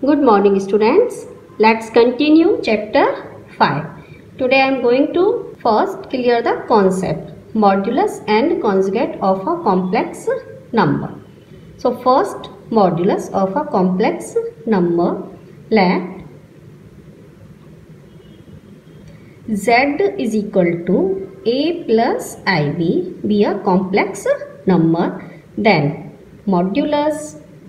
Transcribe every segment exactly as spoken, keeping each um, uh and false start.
Good morning students. Let's continue chapter five. Today I am going to first clear the concept modulus and conjugate of a complex number. So first modulus of a complex number, let z is equal to a plus ib be a complex number, then modulus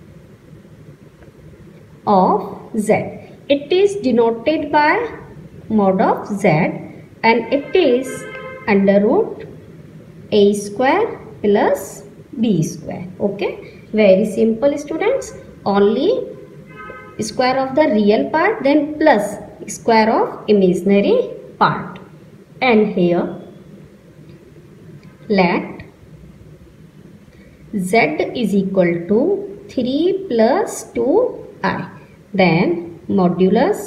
of z, it is denoted by mod of z and it is under root a square plus b square. Okay, very simple students. Only square of the real part, then plus square of imaginary part. And here let z is equal to three plus two I, then modulus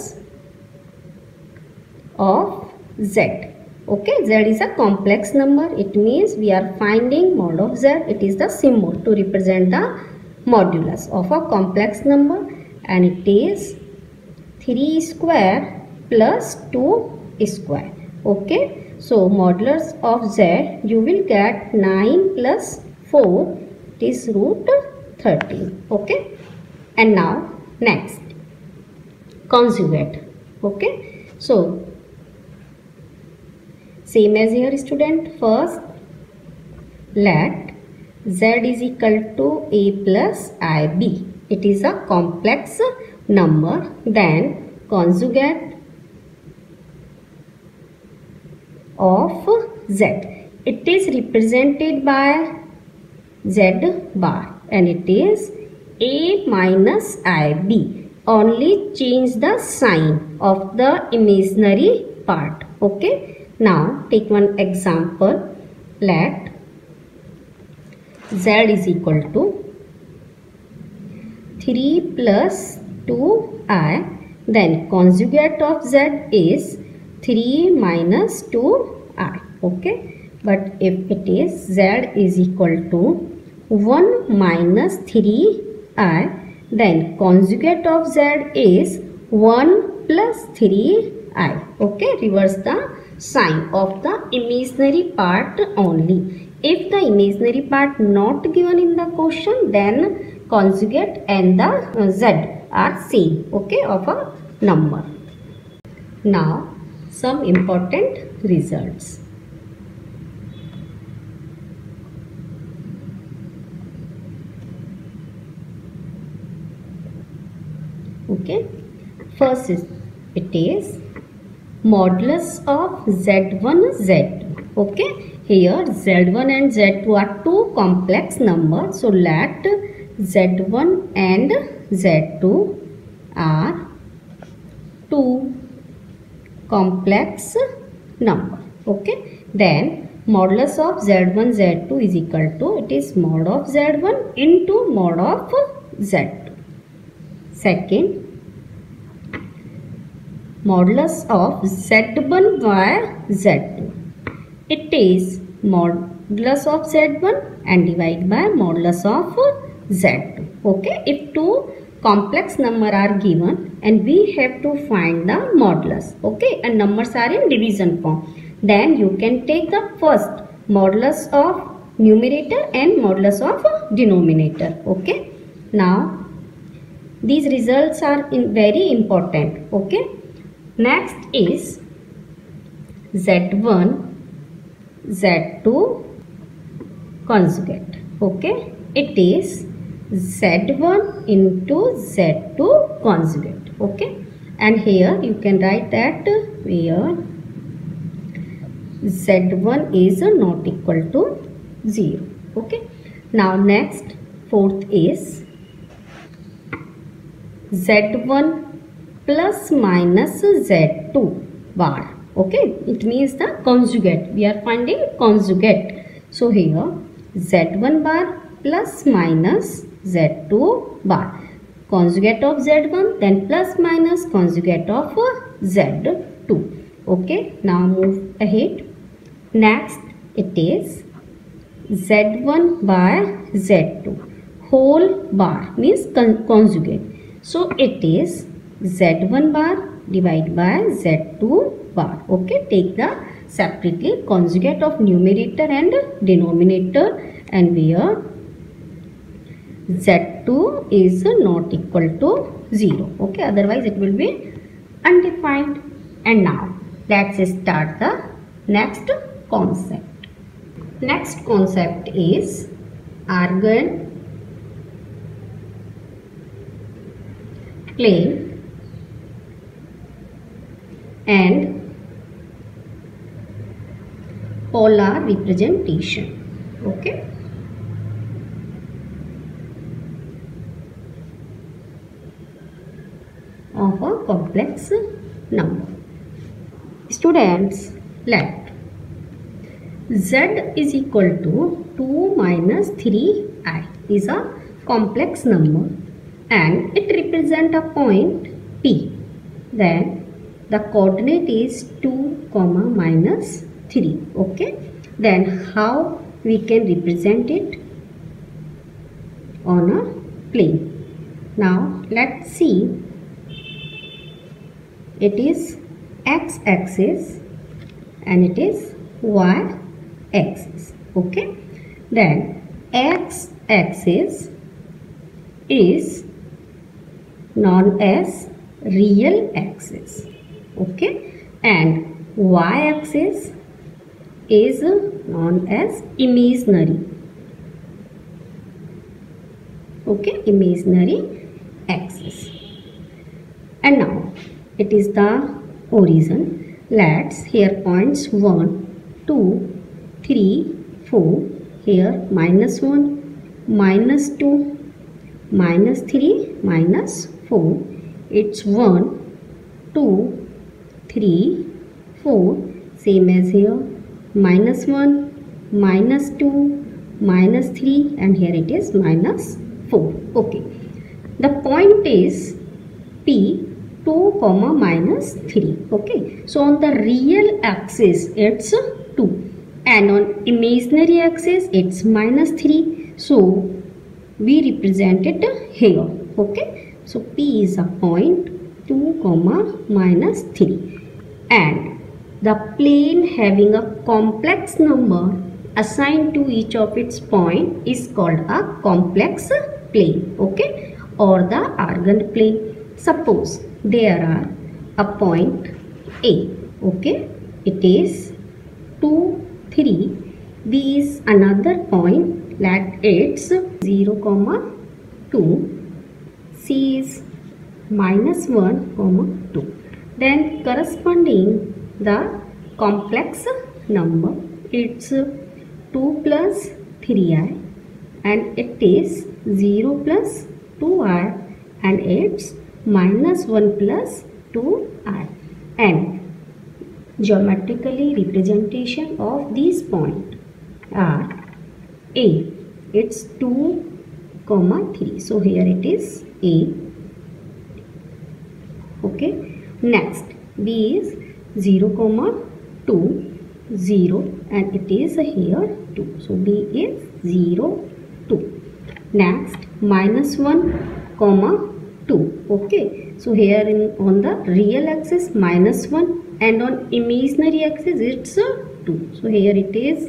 of z. Okay, z is a complex number. It means we are finding mod of z. It is the symbol to represent the modulus of a complex number, and it is three square plus two square. Okay, so modulus of z you will get nine plus four, it is root thirteen. Okay, and now next conjugate. Okay, so same as here student, first let z is equal to a plus ib, it is a complex number, then conjugate of z, it is represented by z bar and it is a minus ib. Only change the sign of the imaginary part. Okay, now take one example. Let z is equal to three plus two I, then conjugate of z is three minus two I. Okay, but if it is z is equal to one minus three I, then conjugate of z is one plus three I. Okay, reverse the sign of the imaginary part only. If the imaginary part not given in the question, then conjugate and the uh, z are same. Okay, of a number. Now some important results. Okay, first is it is modulus of z one z two. Okay, here z one and z two are two complex numbers, so let z one and z two are two complex number. Okay, then modulus of z one z two is equal to, it is mod of z one into mod of z two. Second, modulus of z one by z two, it is modulus of z one and divide by modulus of z two. Okay, if two complex number are given and we have to find the modulus, okay, and numbers are in division form, then you can take the first modulus of numerator and modulus of denominator. Okay, now these results are in very important. Okay, next is z one z two conjugate. Okay, it is z one into z two conjugate. Okay, and here you can write that where z one is not equal to zero. Okay, now next fourth is z one plus minus z two bar. Okay, it means the conjugate. We are finding conjugate. So here z one bar plus minus z two bar. Conjugate of z one, then plus minus conjugate of z two. Okay, now move ahead. Next it is z one by z two whole bar means con conjugate. So it is z one bar divided by z two bar. Okay, take the separately conjugate of numerator and denominator, and where z two is not equal to zero. Okay, otherwise it will be undefined. And now let's start the next concept. Next concept is argand plane and polar representation. Okay, of a complex number. Students, let z is equal to two minus three i is a complex number and it represents a point P. Then the coordinate is two comma minus three. Okay, then how we can represent it on a plane? Now let's see. It is x axis and it is y axis. Okay, then x axis is known as real axis. Okay, and y axis is known as imaginary. Okay, imaginary axis. And now it is the origin. Let's here points one, two, three, four. Here minus one, minus two, minus three, minus four. It's one, two, three, four. Same as here. Minus one, minus two, minus three, and here it is minus four. Okay. The point is P two comma minus three. Okay, so on the real axis it's two and on imaginary axis it's minus three, so we represent it here. Okay, so P is a point two comma minus three, and the plane having a complex number assigned to each of its point is called a complex plane. Okay, or the argand plane. Suppose there are a point A. Okay, it is two, three. B is another point, that it's zero comma two. C is minus one comma two. Then corresponding the complex number, it's two plus three i, and it is zero plus two i, and it's minus one plus two i, and geometrically representation of these points are A, it's two comma three, so here it is A. Okay, next B is zero comma two, zero, and it is here two, so B is zero, two. Next minus one comma two. Okay, so here in on the real axis minus one, and on imaginary axis it's a two, so here it is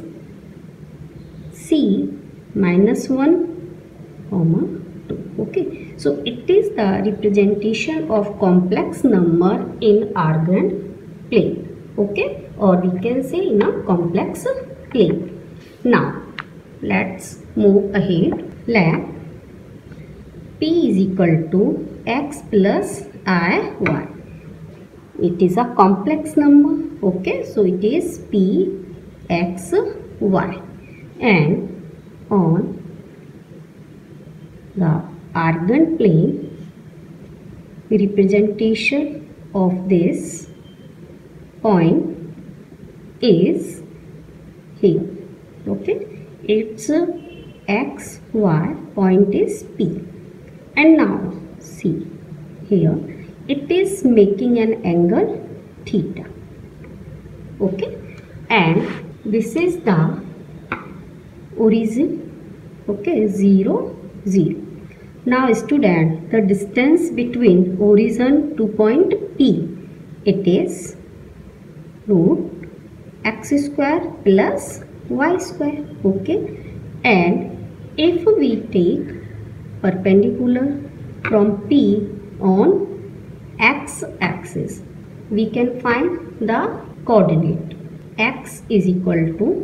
C minus one comma two. Okay, so it is the representation of complex number in argand plane. Okay, or we can say in a complex plane. Now let's move ahead. Let P is equal to x plus I y. It is a complex number. Okay, so it is P x y, and on the argand plane, the representation of this point is here. Okay, its x y point is P. And now see here, it is making an angle theta. Okay, and this is the origin. Okay, zero, zero. Now student, the distance between origin to point P, it is root x square plus y square. Okay, and if we take perpendicular from P on x axis, we can find the coordinate. X is equal to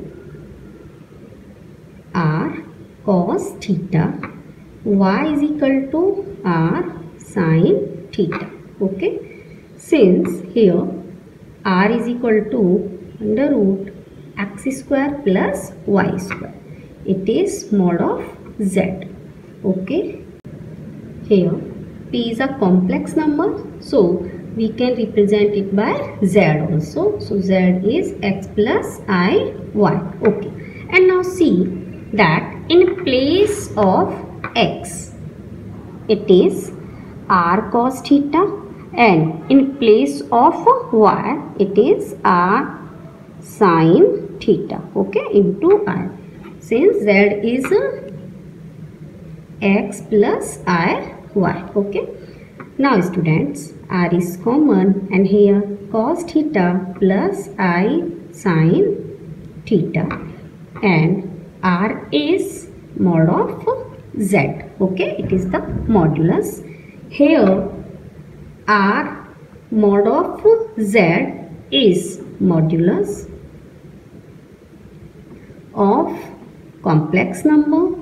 r cos theta, y is equal to r sin theta. Okay, since here r is equal to under root x square plus y square, it is mod of z. Okay, here P is a complex number, so we can represent it by z also. So z is x plus I y. Okay, and now see that in place of x, it is r cos theta, and in place of y, it is r sin theta. Okay, into I, since z is x plus I y. Okay, now students, r is common, and here cos theta plus I sin theta, and r is mod of z. Okay, it is the modulus. Here r mod of z is modulus of complex number,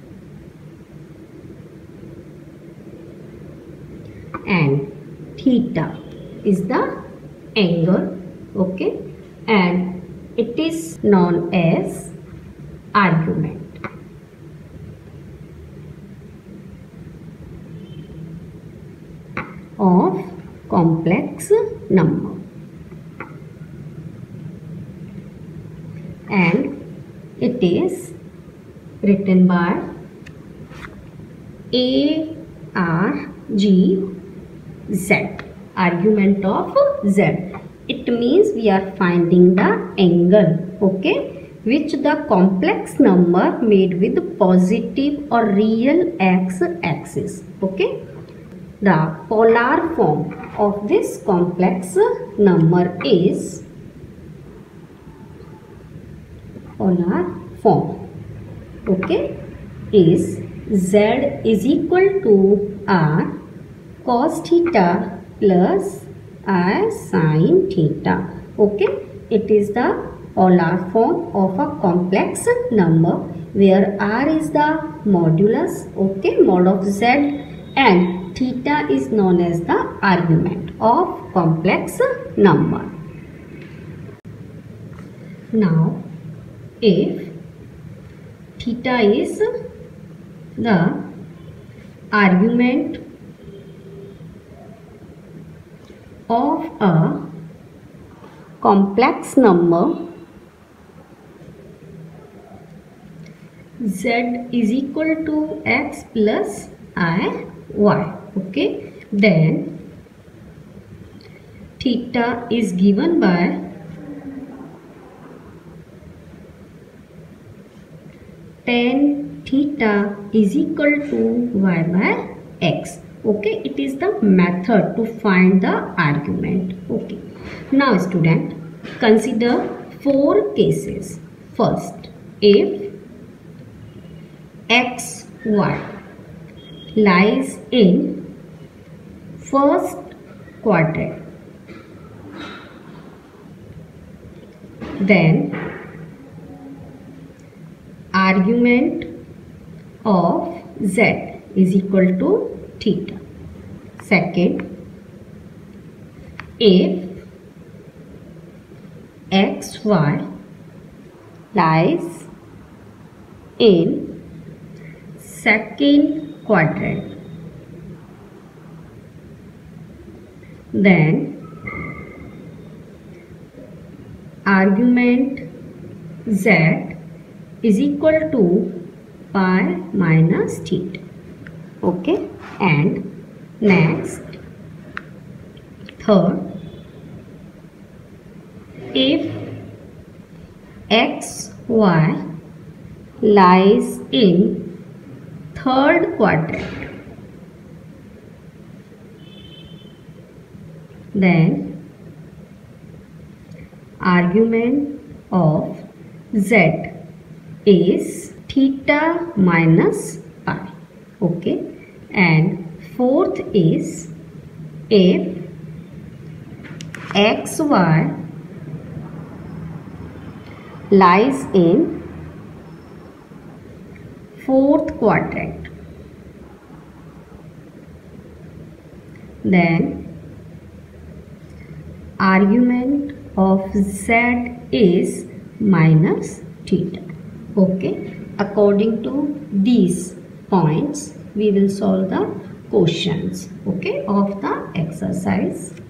and theta is the angle. Okay, and it is known as argument. Of complex number, and it is written by A R G Z, argument of Z. It means we are finding the angle, okay, which the complex number made with positive or real x axis. Okay, the polar form of this complex number is polar form. Okay, is z is equal to r cos theta plus I sin theta. Okay, it is the polar form of a complex number where r is the modulus, okay, mod of z, and theta is known as the argument of complex number. Now, if theta is the argument of a complex number, z is equal to x plus I y. Okay, then theta is given by tan theta is equal to y by x. Okay, it is the method to find the argument. Okay, now student, consider four cases. First, if x y lies in first quadrant, then argument of z is equal to theta. Second, if xy lies in second quadrant, then argument z is equal to pi minus theta. Okay, and next, third, if xy lies in third quadrant, then argument of z is theta minus pi. Okay, and fourth is if xy lies in fourth quadrant, then argument of z is minus theta. Okay, according to these points we will solve the questions, okay, of the exercise.